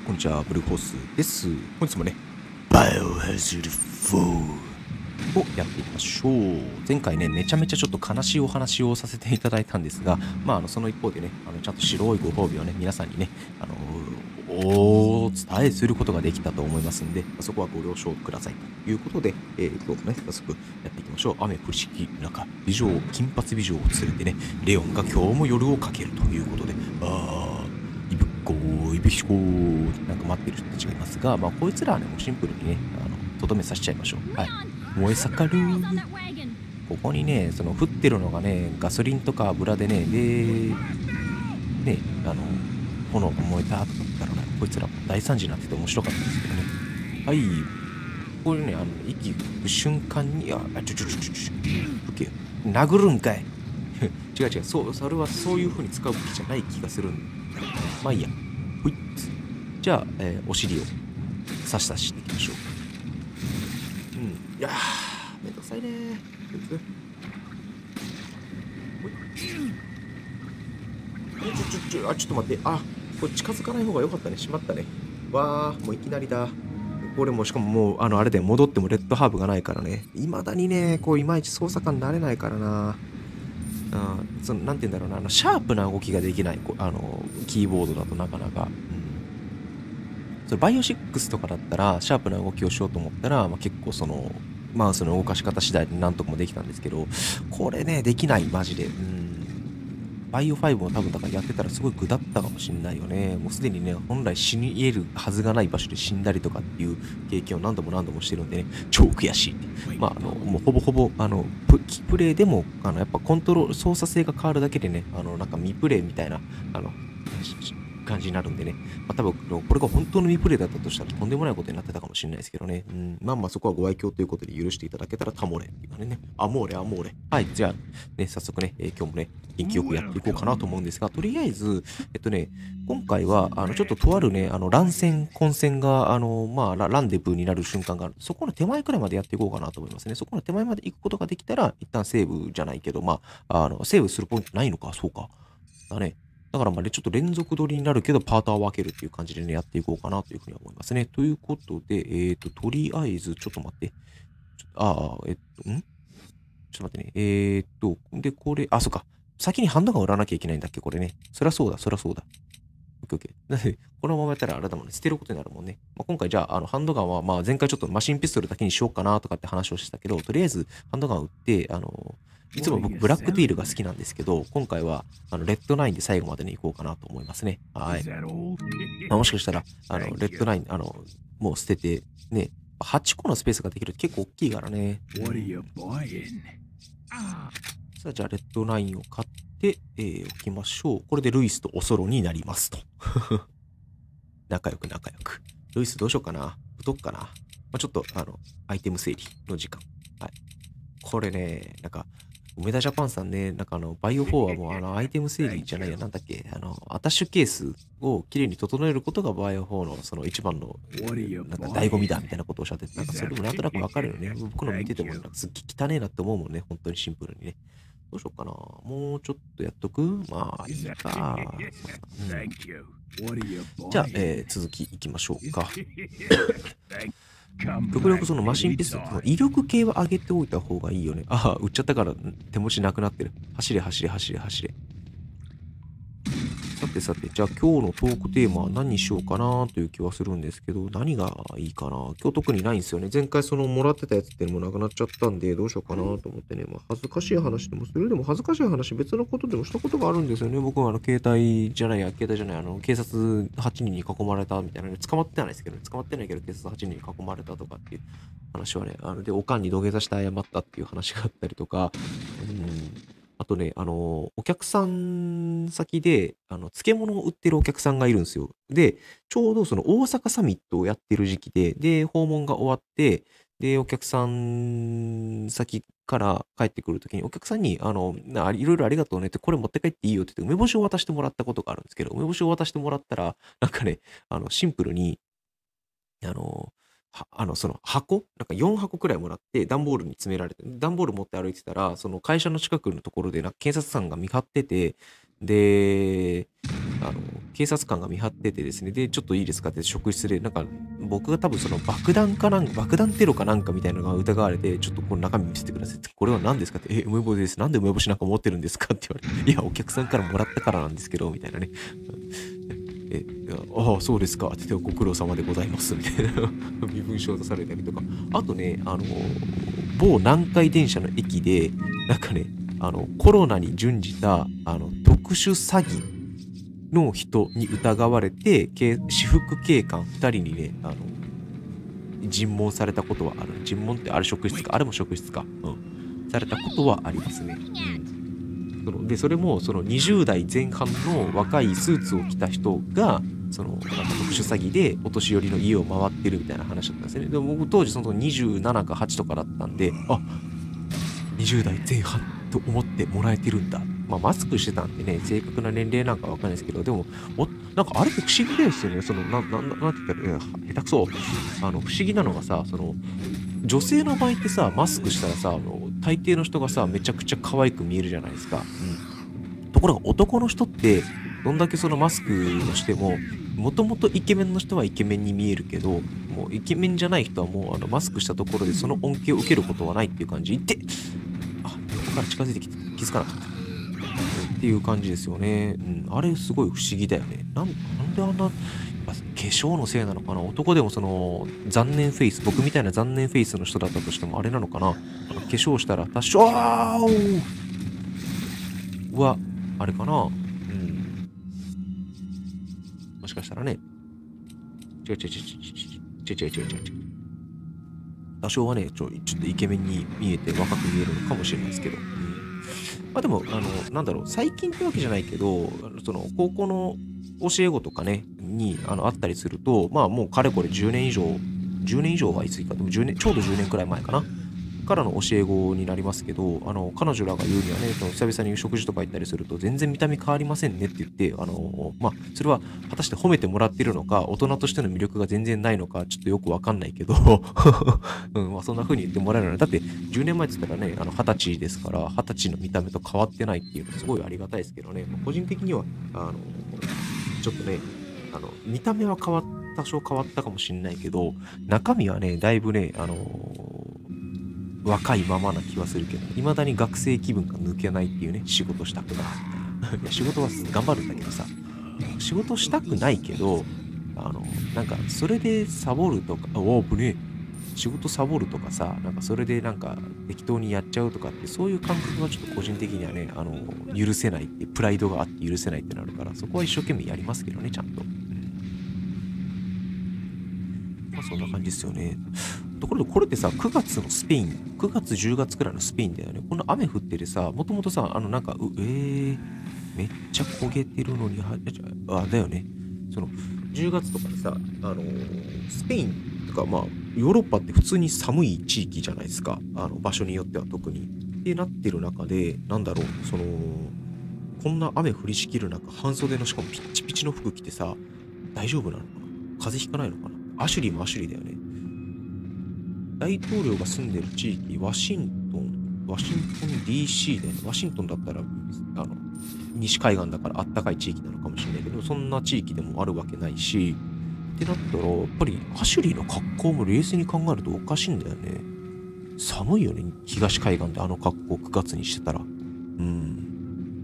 こんにちは、ブルーホースです。本日もね、バイオハザード4をやっていきましょう。前回ね、めちゃめちゃちょっと悲しいお話をさせていただいたんですが、その一方でね、ちゃんと白いご褒美をね、皆さんにね、お伝えすることができたと思いますんで、そこはご了承くださいということで、今日もね、早速やっていきましょう。雨降りしき中、金髪美女を連れてね、レオンが今日も夜をかけるということで、イブヒコーなんか待ってる人たちがいますが、こいつらはね、もうシンプルにね、とどめさせちゃいましょう。はい。燃え盛る。ここにね、その降ってるのがね、ガソリンとか油でね、で、ね、炎が燃えたとか言ったらね、こいつらも大惨事になってて面白かったんですけどね。はい。これね、息吹く瞬間に、吹けよ。殴るんかい。違う違う、それはそういう風に使う武器じゃない気がするんだ。まあいいや。ほいっ。じゃあ、お尻を刺していきましょう。いやー、めんどくさいねー。ほい。ちょっと待って。これ近づかない方が良かったね。しまったね。わー、もういきなりだ。これもしかももう、あれで戻ってもレッドハーブがないからね。未だにね、いまいち操作感になれないからな。なんて言うんだろうな、シャープな動きができない、キーボードだとなかなか。バイオ6とかだったら、シャープな動きをしようと思ったら、結構マウスの動かし方次第でなんとかもできたんですけど、これね、できない、マジで。バイオ5も多分だからやってたらすごい具だったかもしんないよね。もうすでにね、本来死に得るはずがない場所で死んだりとかっていう経験を何度もしてるんでね、超悔しいって。もうほぼほぼ、プレイでも、やっぱ操作性が変わるだけでね、なんか未プレイみたいな、感じになるんでね。多分、これが本当の未プレイだったとしたらとんでもないことになってたかもしれないですけどね。そこはご愛嬌ということで許していただけたらタモレっていうかね。アモーレ。はい、じゃあ、ね、早速ね、今日もね、元気よくやっていこうかなと思うんですが、とりあえず、今回は、ちょっととあるね、混戦が、ランデブーになる瞬間がある。そこの手前くらいまでやっていこうかなと思いますね。そこの手前まで行くことができたら、一旦セーブじゃないけど、セーブするポイントないのか、そうか。だね。だからちょっと連続撮りになるけど、パートは分けるっていう感じでね、やっていこうかなというふうに思いますね。ということで、とりあえず、ちょっと待って。ちょっと待ってね。で、これ、そうか。先にハンドガン売らなきゃいけないんだっけ、これね。そりゃそうだ。オッケーオッケー。なんで、このままやったらあれだもんね。捨てることになるもんね。今回じゃあ、ハンドガンは、前回ちょっとマシンピストルだけにしようかなとかって話をしてたけど、とりあえず、ハンドガン売って、いつも僕、ブラックティールが好きなんですけど、今回は、レッドナインで最後までに行こうかなと思いますね。はい。もしかしたら、レッドナイン、もう捨てて、ね、8個のスペースができるって結構大きいからね。さあ、じゃあ、レッドナインを買って、おきましょう。これでルイスとおそろになりますと。仲良く。ルイスどうしようかな。太っかな。ちょっと、アイテム整理の時間。はい。これね、なんか、梅田ジャパンさんね、なんかバイオ4はもうアイテム整理じゃないや、なんだっけ、アタッシュケースをきれいに整えることがバイオ4のその一番の、なんか醍醐味だみたいなことをおっしゃってて、なんかそれもなんとなくわかるよね。僕の見てても、なんかすっげえ汚ねえなって思うもんね、本当にシンプルにね。どうしようかな。もうちょっとやっとくいいか。じゃあ、続きいきましょうか。極力そのマシンピストル、威力系は上げておいた方がいいよね。売っちゃったから手持ちなくなってる。走れ。さて、じゃあ今日のトークテーマは何にしようかなという気はするんですけど、何がいいかな。今日特にないんですよね。前回もらってたやつっていうのもなくなっちゃったんで、どうしようかなと思ってね。恥ずかしい話でもする。でも恥ずかしい話別のことでもしたことがあるんですよね。僕は警察8人に囲まれたみたいなね。捕まってないですけど、捕まってないけど警察8人に囲まれたとかっていう話はね、で、おかんに土下座して謝ったっていう話があったりとか、あとね、お客さん先で、漬物を売ってるお客さんがいるんですよ。で、ちょうどその大阪サミットをやってる時期で、訪問が終わって、で、お客さん先から帰ってくるときに、お客さんに、いろいろありがとうねって、これ持って帰っていいよって言って、梅干しを渡してもらったことがあるんですけど、梅干しを渡してもらったら、なんかね、シンプルに、あの、その箱なんか4箱くらいもらって、段ボールに詰められて、段ボール持って歩いてたら、その会社の近くのところで、なんか警察官が見張ってて、で、あの、 警察官が見張っててですね、で、ちょっといいですかって職質で、なんか、僕が多分その爆弾テロかなんかみたいなのが疑われて、ちょっとこの中身見せてくださいって、これは何ですかって、梅干しです。なんで梅干しなんか持ってるんですかって言われて、いや、お客さんからもらったからなんですけど、みたいなね。ああ、そうですか。って言って、ご苦労様でございます。みたいな身分証出されたりとか。あとね、某南海電車の駅で、なんかね、コロナに準じた、特殊詐欺の人に疑われて、私服警官2人にね、尋問されたことはある。尋問ってあれ職質か。あれも職質か。うん。されたことはありますね。うん。で、それも、その20代前半の若いスーツを着た人が、なんか特殊詐欺でお年寄りの家を回ってるみたいな話だったんですね。でも僕当時その27か8とかだったんで、あ、20代前半と思ってもらえてるんだ。まあマスクしてたんでね、正確な年齢なんかわかんないですけど、でも、なんかあれって不思議ですよね。なんて言ったら、いや下手くそ。不思議なのがさ、女性の場合ってさ、マスクしたらさ、大抵の人がさ、めちゃくちゃ可愛く見えるじゃないですか。うん。ところが男の人って、どんだけそのマスクをしても、もともとイケメンの人はイケメンに見えるけど、もうイケメンじゃない人はもうマスクしたところでその恩恵を受けることはないっていう感じ。横から近づいてきて気づかなかった。っていう感じですよね。うん。あれすごい不思議だよね。なんであんな、化粧のせいなのかな。男でも残念フェイス、僕みたいな残念フェイスの人だったとしてもあれなのかな。化粧したら多少は、あれかな。うん。もしかしたらね。違う。多少はね、ちょっとイケメンに見えて若く見えるのかもしれないですけど。うん。まあでも、なんだろう、最近ってわけじゃないけど、高校の教え子とかね、に、あったりすると、まあもうかれこれ10年以上、10年以上は言い過ぎか、でも10年、ちょうど10年くらい前かな。からの教え子になりますけど、彼女らが言うにはね、久々に食事とか行ったりすると、全然見た目変わりませんねって言って、まあ、それは果たして褒めてもらってるのか、大人としての魅力が全然ないのか、ちょっとよくわかんないけど、うん、まあ、そんな風に言ってもらえるのは、だって10年前って言ったらね、20歳ですから、20歳の見た目と変わってないっていうのはすごいありがたいですけどね、まあ、個人的には、ちょっとね、見た目は多少変わったかもしれないけど、中身はね、だいぶね、若いままな気はするけど、未だに学生気分が抜けないっていうね、仕事したくない。いや、仕事は頑張るんだけどさ、仕事したくないけど、なんか、それでサボるとか、ぶねえ、仕事サボるとかさ、なんかそれでなんか適当にやっちゃうとかって、そういう感覚がちょっと個人的にはね、許せないって、プライドがあって許せないってなるから、そこは一生懸命やりますけどね、ちゃんと。うん。まあそんな感じですよね。ところでこれってさ、9月のスペイン、9月10月くらいのスペインだよね。この雨降っててさ、もともとさ、なんか、めっちゃ焦げてるのに、だよね。10月とかにさ、スペインとか、まあ、ヨーロッパって普通に寒い地域じゃないですか。場所によっては特に。ってなってる中で、なんだろう、こんな雨降りしきる中、半袖のしかもピッチピチの服着てさ、大丈夫なのかな。風邪ひかないのかな。アシュリーもアシュリーだよね。大統領が住んでる地域、ワシントン DC で、ワシントンだったら、西海岸だからあったかい地域なのかもしれないけど、そんな地域でもあるわけないし、ってなったら、やっぱりアシュリーの格好も冷静に考えるとおかしいんだよね。寒いよね、東海岸であの格好9月にしてたら。うん。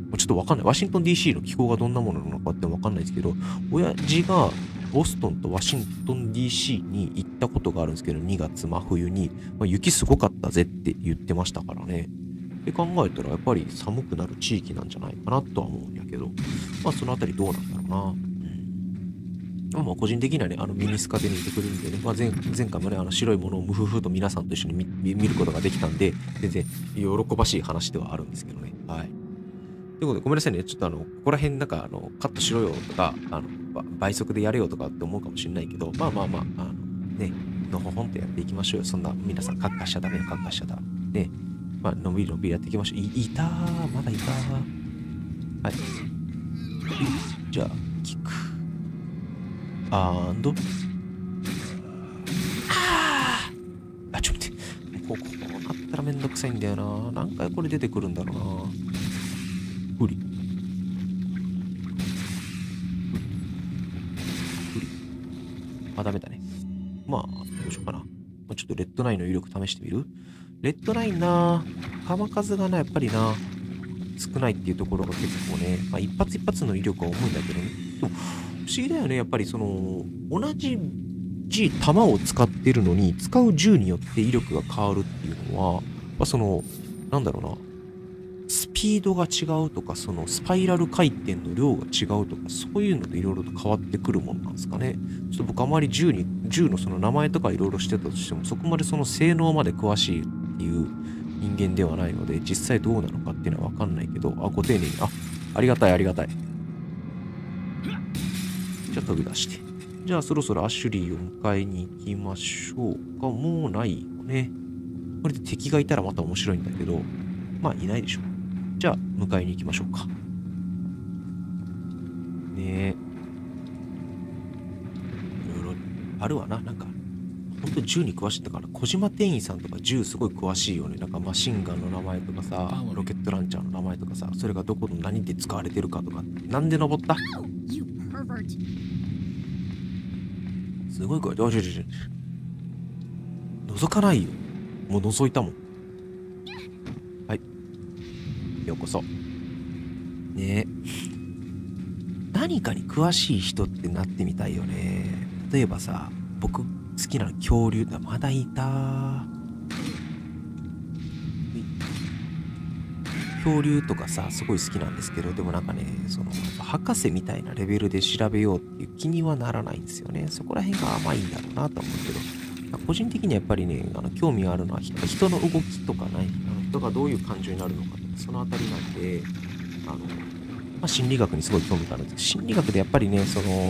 ちょっとわかんない。ワシントン DC の気候がどんなものなのかってわかんないですけど、親父がボストンとワシントン DC に行ったことがあるんですけど、2月真冬に、雪すごかったぜって言ってましたからね。で考えたらやっぱり寒くなる地域なんじゃないかなとは思うんやけど、まあそのあたりどうなんだろうな。まあ個人的にはね、ミニスカで見てくるんでね、まあ前回もね、白いものをムフフと皆さんと一緒に見ることができたんで、全然喜ばしい話ではあるんですけどね。はい。ということで、ごめんなさいね。ちょっとここら辺なんか、カットしろよとか、倍速でやれよとかって思うかもしれないけど、まあ、ね、のほほんとやっていきましょうよ。そんな、皆さん、カッカしちゃダメよ、カッカしちゃダメ。ね、まあ、のんびりやっていきましょう。いたー、まだいたー。はい。じゃあ、キック。ちょっと待って。こうなったらめんどくさいんだよな。何回これ出てくるんだろうな。無理。 あ、ダメだね。まあ、どうしようかな。ちょっとレッドナインの威力試してみる？レッドナインな、弾数がな、やっぱりな、少ないっていうところが結構ね、まあ、一発一発の威力は重いんだけどね。でも、不思議だよね。やっぱり同じ弾を使ってるのに、使う銃によって威力が変わるっていうのは、なんだろうな、スピードが違うとか、スパイラル回転の量が違うとか、そういうのでいろいろと変わってくるもんなんですかね。ちょっと僕あまり銃のその名前とかいろいろしてたとしても、そこまでその性能まで詳しいっていう人間ではないので、実際どうなのかっていうのはわかんないけど、ご丁寧に、ありがたいありがたい。じゃあ飛び出して。じゃあそろそろアシュリーを迎えに行きましょうか。もうないよね。これで敵がいたらまた面白いんだけど、まあいないでしょう。じゃあ迎えに行きましょうか。ねえ。いろいろあるわな。なんか、ほんと銃に詳しいんだから、小島店員さんとか銃すごい詳しいよね。なんかマシンガンの名前とかさ、ロケットランチャーの名前とかさ、それがどこの何で使われてるかとか。なんで登った？すごい声。覗かないよ。もう覗いたもん。はい。ようこそ。ねえ。何かに詳しい人ってなってみたいよね。例えばさ、僕好きな恐竜だ。まだいた。恐竜とかさ、すごい好きなんですけど、でもなんかね、博士みたいなレベルで調べようっていう気にはならないんですよね。そこら辺が甘いんだろうなと思うけど、個人的にはやっぱりね、興味があるのは人の動きとかね、人がどういう感情になるのかとか、そのあたりなんで、心理学にすごい興味があるんですけど、心理学でやっぱりね、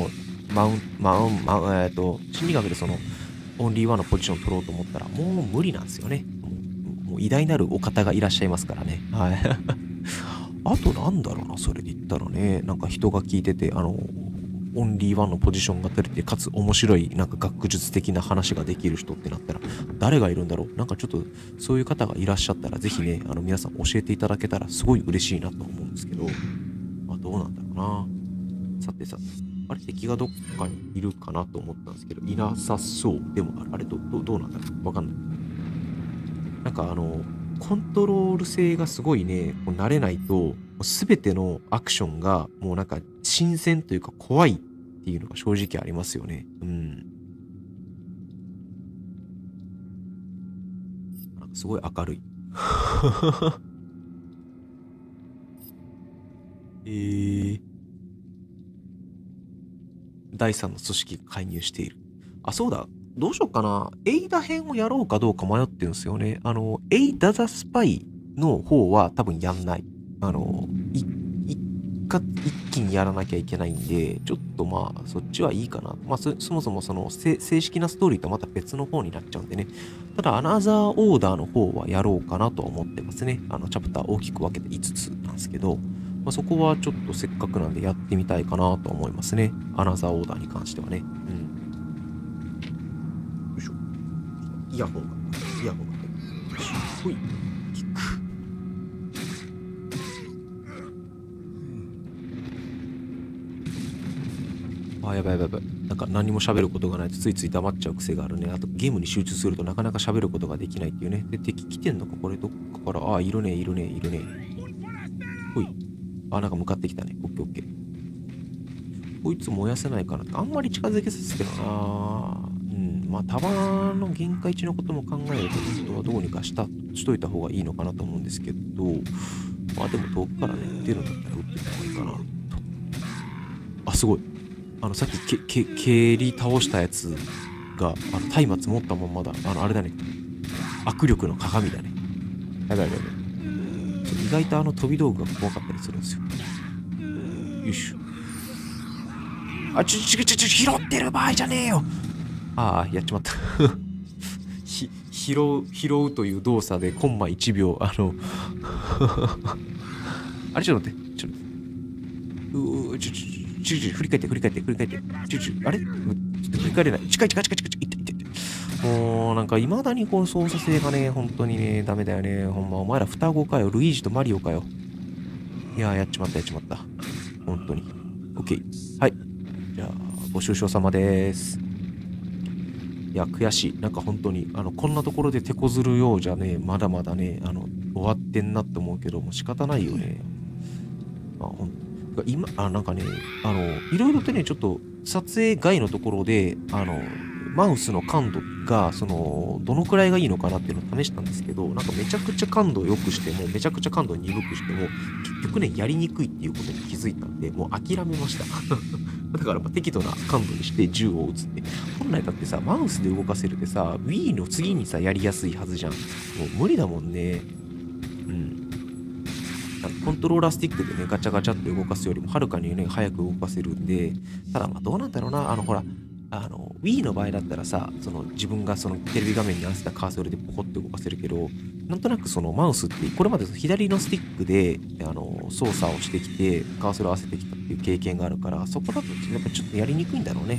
心理学でオンリーワンのポジションを取ろうと思ったら、もう無理なんですよね。もう偉大なるお方がいらっしゃいますからね。はい。あとなんだろうな、それで言ったらね、なんか人が聞いてて、オンリーワンのポジションが取れて、かつ面白い、なんか学術的な話ができる人ってなったら、誰がいるんだろう。なんかちょっと、そういう方がいらっしゃったら、ぜひね、皆さん教えていただけたら、すごい嬉しいなと思うんですけど、どうなんだろうな。さてさて、あれ、敵がどっかにいるかなと思ったんですけど、いなさそう。でも、あれ、どうなんだろう。わかんない。なんかコントロール性がすごいね、こう慣れないと、すべてのアクションがもうなんか新鮮というか怖いっていうのが正直ありますよね。うん。なんかすごい明るい。第三の組織が介入している。あ、そうだ。どうしようかな。エイダ編をやろうかどうか迷ってるんですよね。エイダザスパイの方は多分やんない。一気にやらなきゃいけないんで、ちょっとまあ、そっちはいいかな。まあ、そもそも正式なストーリーとはまた別の方になっちゃうんでね。ただ、アナザーオーダーの方はやろうかなとは思ってますね。チャプター大きく分けて5つなんですけど、まあ、そこはちょっとせっかくなんでやってみたいかなと思いますね。アナザーオーダーに関してはね。うん。よいしょ。イヤホンが入ってる。ほい。キック。やばい。なんか何も喋ることがないとついつい黙っちゃう癖があるね。あとゲームに集中するとなかなか喋ることができないっていうね。で、敵来てんのかこれどっかから。いるね。ほい。なんか向かってきたね。オッケー。こいつ燃やせないかな。あんまり近づけさせけどな。うん。まあ、弾の限界値のことも考えると、本当はどうにかしといた方がいいのかなと思うんですけど、まあでも遠くからね、撃てるんだったら撃ってみた方がいいかなと。すごい。さっき蹴り倒したやつが、松明持ったまんまだ。あれだね。握力の鏡だね。やばい。意外と飛び道具が怖かったりするんですよ。よいしょ。拾ってる場合じゃねえよ。やっちまった。拾うという動作でコンマ1秒、あれちょっと待って。振り返って。あれちょっと振り返れない。近い。もう、なんか、未だにこの操作性がね、本当にね、ダメだよね。ほんま、お前ら双子かよ。ルイージとマリオかよ。いやー、やっちまった。本当に。オッケー。はい。じゃあ、ご愁傷様です。 いや、悔しい。なんか本当に、こんなところで手こずるようじゃね、まだまだね、終わってんなって思うけど、もう仕方ないよね。まあ、今、なんかね、いろいろとね、ちょっと、撮影外のところで、マウスの感度が、どのくらいがいいのかなっていうのを試したんですけど、なんかめちゃくちゃ感度を良くしても、めちゃくちゃ感度を鈍くしても、結局ね、やりにくいっていうことに気づいたんで、もう諦めました。だから適度な感度にして銃を撃つって。本来だってさ、マウスで動かせるってさ、Wii の次にさ、やりやすいはずじゃん。もう無理だもんね。うん。コントローラースティックでね、ガチャガチャって動かすよりも、はるかにね、早く動かせるんで、ただまあどうなんだろうな、ほら、Wii の場合だったらさ、自分がそのテレビ画面に合わせたカーソルでポコって動かせるけど、なんとなくそのマウスって、これまで左のスティックで、操作をしてきて、カーソルを合わせてきたっていう経験があるから、そこだとやっぱちょっとやりにくいんだろうね。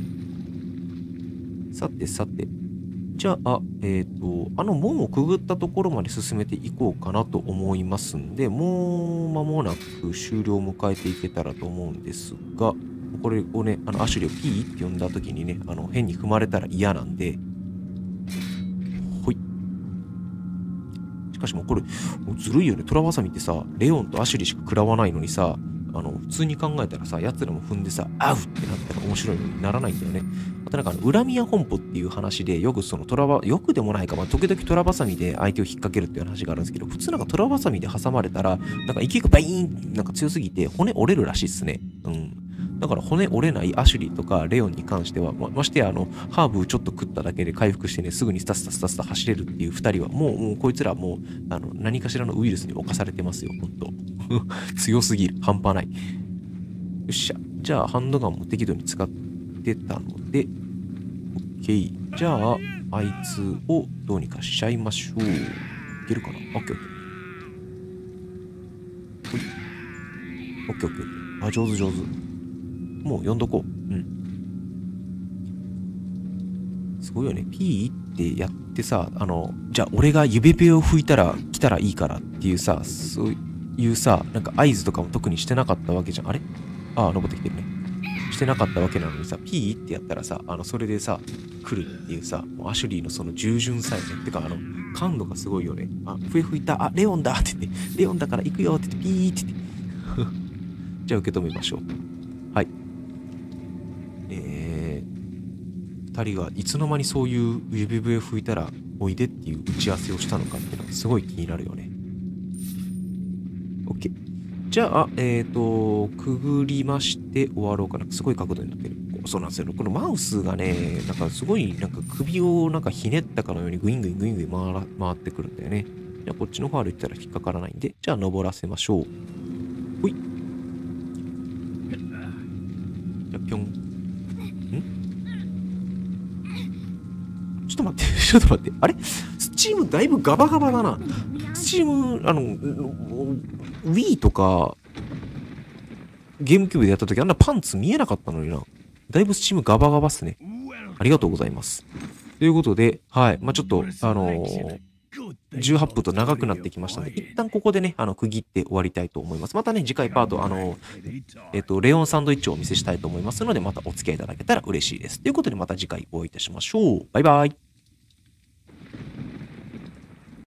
うん。さてさて。じゃあ、門をくぐったところまで進めていこうかなと思いますんで、もう間もなく終了を迎えていけたらと思うんですが、これをね、アシュリーをピーって呼んだ時にね、変に踏まれたら嫌なんで、ほい。しかしもうこれ、ずるいよね。トラバサミってさ、レオンとアシュリーしか食らわないのにさ、普通に考えたらさ、奴らも踏んでさ、アウってなったら面白いのにならないんだよね。またなんか恨みや本舗っていう話で、よくそのよくでもないか、まあ、時々トラバサミで相手を引っ掛けるっていう話があるんですけど、普通なんかトラバサミで挟まれたら、なんか勢いがバイーンなんか強すぎて骨折れるらしいっすね。うん。だから骨折れないアシュリーとかレオンに関しては、ましてやハーブちょっと食っただけで回復してね、すぐにスタスタスタスタ走れるっていう2人は、もうこいつらもう、何かしらのウイルスに侵されてますよ、ほんと。強すぎる。半端ない。よっしゃ。じゃあ、ハンドガンも適度に使ってたので、OK。じゃあ、あいつをどうにかしちゃいましょう。いけるかな？ OK、OK。ほい。OK、OK。あ、上手上手。もう呼んどこう。うん。すごいよね。ピーってやってさ、じゃあ俺が指笛を吹いたら来たらいいからっていうさ、そういうさ、なんか合図とかも特にしてなかったわけじゃん。あれ？ああ、登ってきてるね。してなかったわけなのにさ、ピーってやったらさ、それでさ、来るっていうさ、もうアシュリーのその従順さえね。てか、感度がすごいよね。あ、笛吹いた。あ、レオンだって言って、レオンだから行くよって言って、ピーって言って。じゃあ受け止めましょう。はい。二人がいつの間にそういう指笛吹いたらおいでっていう打ち合わせをしたのかっていうのがすごい気になるよね。OK。じゃあ、くぐりまして終わろうかな。すごい角度になってる。そうなんですよ。このマウスがね、なんかすごいなんか首をなんかひねったかのようにグイングイングイングイン回ってくるんだよね。じゃあこっちの方歩いたら引っかからないんで、じゃあ登らせましょう。ほい。じゃあぴょん。ちょっと待って、ちょっと待って。あれスチームだいぶガバガバだな。スチーム、Wii とか、ゲームキューブでやった時あんなパンツ見えなかったのにな。だいぶスチームガバガバっすね。ありがとうございます。ということで、はい。まあ、ちょっと、18分と長くなってきましたので、一旦ここでね、区切って終わりたいと思います。またね、次回パート、レオンサンドイッチをお見せしたいと思いますので、またお付き合いいただけたら嬉しいです。ということで、また次回お会いいたしましょう。バイバイ。